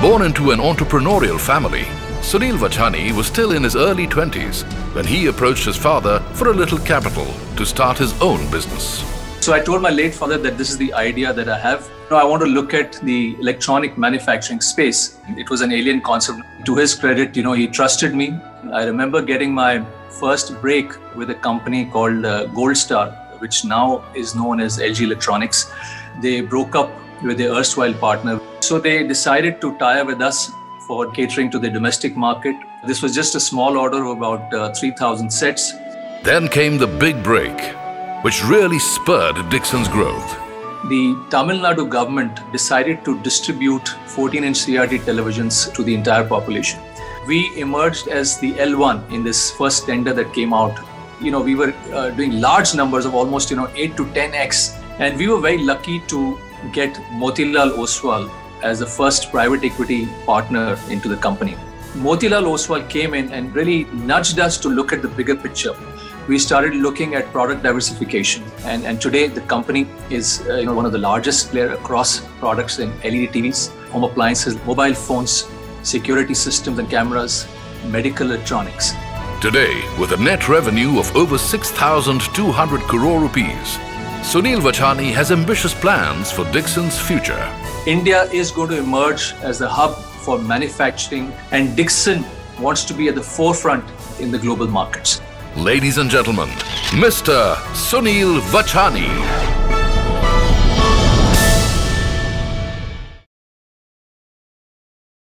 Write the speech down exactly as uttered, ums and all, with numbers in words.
Born into an entrepreneurial family, Sunil Vachani was still in his early twenties when he approached his father for a little capital to start his own business. So I told my late father that this is the idea that I have. You know, I want to look at the electronic manufacturing space. It was an alien concept. To his credit, you know, he trusted me. I remember getting my first break with a company called uh, Goldstar, which now is known as L G Electronics. They broke up with their erstwhile partner. So they decided to tie with us for catering to the domestic market. This was just a small order of about uh, three thousand sets. Then came the big break, which really spurred Dixon's growth. The Tamil Nadu government decided to distribute fourteen inch C R T televisions to the entire population. We emerged as the L one in this first tender that came out. You know, we were uh, doing large numbers of almost, you know, eight to ten X. And we were very lucky to get Motilal Oswal as the first private equity partner into the company. Motilal Oswal came in and really nudged us to look at the bigger picture. We started looking at product diversification, and, and today the company is uh, you know, one of the largest players across products in L E D T Vs, home appliances, mobile phones, security systems and cameras, medical electronics. Today, with a net revenue of over six thousand two hundred crore rupees, Sunil Vachani has ambitious plans for Dixon's future. India is going to emerge as the hub for manufacturing, and Dixon wants to be at the forefront in the global markets. Ladies and gentlemen, Mister Sunil Vachani.